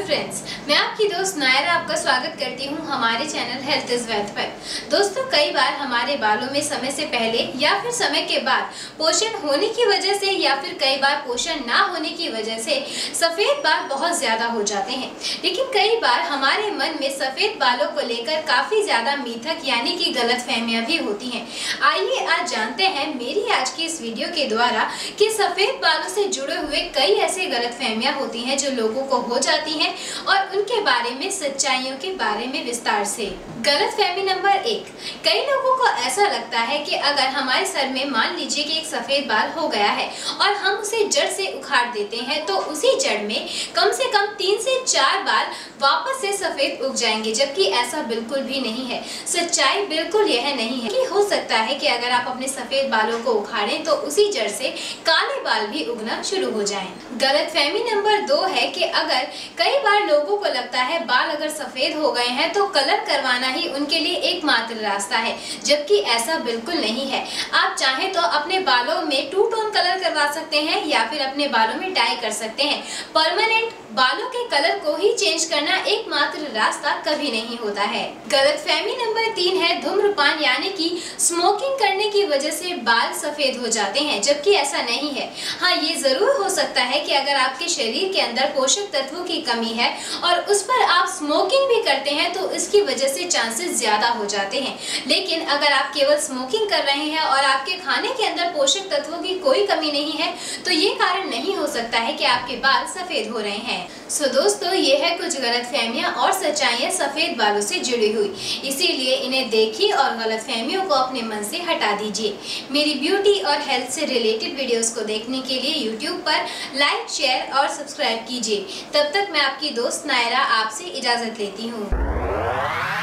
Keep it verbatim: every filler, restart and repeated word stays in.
Friends, मैं आपकी दोस्त नायरा आपका स्वागत करती हूं हमारे चैनल हेल्थ इज वेल्थ पर। दोस्तों, कई बार हमारे बालों में समय से पहले या फिर समय के बाद पोषण होने की वजह से या फिर कई बार पोषण ना होने की वजह से सफेद बाल बहुत ज्यादा हो जाते हैं। लेकिन कई बार हमारे मन में सफेद बालों को लेकर काफी ज्यादा मिथक यानी कि गलतफहमियां भी होती हैं। आइए आज जानते हैं मेरी आज की इस वीडियो के द्वारा कि सफेद बालों से जुड़े हुए कई ऐसे गलतफहमियां होती हैं जो लोगों को हो जाती हैं और उनके बारे में सच्चाइयों के बारे में विस्तार से। गलतफहमी नंबर एक, कई लोगों को ऐसा लगता है कि अगर हमारे सर में मान लीजिए कि एक सफेद बाल हो गया है और हम उसे जड़ से उखाड़ देते हैं तो उसी जड़ में कम से कम तीन से चार बार वापस से सफेद उग जाएंगे, जबकि ऐसा बिल्कुल भी नहीं है। सच्चाई बिल्कुल यह नहीं है कि हो सकता है कि अगर आप अपने सफेद बालों को उखाड़ें तो उसी जड़ से काले बाल भी उगना शुरू हो जाएं। गलतफहमी नंबर दो है कि अगर कई बार लोगों को लगता है बाल अगर सफेद हो गए हैं तो कलर करवाना ही उनके लिए एकमात्र रास्ता है, जबकि ऐसा बिल्कुल नहीं है। आप चाहें तो अपने बालों में टू टोन कलर करवा सकते हैं या फिर अपने बालों में डाई कर सकते हैं। परमानेंट बालों के कलर को ही चेंज करना एकमात्र रास्ता कभी नहीं होता है। गलतफहमी नंबर तीन है धूम्रपान यानी कि स्मोकिंग करने की वजह से बाल सफेद हो जाते हैं, जबकि ऐसा नहीं है। हाँ, ये जरूर हो सकता है कि अगर आपके शरीर के अंदर पोषक तत्वों की कमी है और उस पर आप स्मोकिंग भी करते हैं तो इसकी वजह से चांसेस ज्यादा हो जाते हैं। लेकिन अगर आप केवल स्मोकिंग कर रहे हैं और आपके खाने के अंदर पोषक तत्वों की कोई कमी नहीं है तो ये कारण नहीं हो सकता है कि आपके बाल सफेद हो रहे हैं। सो दोस्तों, ये है कुछ गलतफहमियां और सच्चाइयां सफेद बालों से जुड़ी हुई, इसीलिए इन्हें देखिए और गलतफहमियों को अपने मन से हटा दीजिए। मेरी ब्यूटी और हेल्थ से रिलेटेड वीडियोस को देखने के लिए यूट्यूब पर लाइक, शेयर और सब्सक्राइब कीजिए। तब तक मैं आपकी दोस्त नायरा आपसे इजाजत लेती हूँ।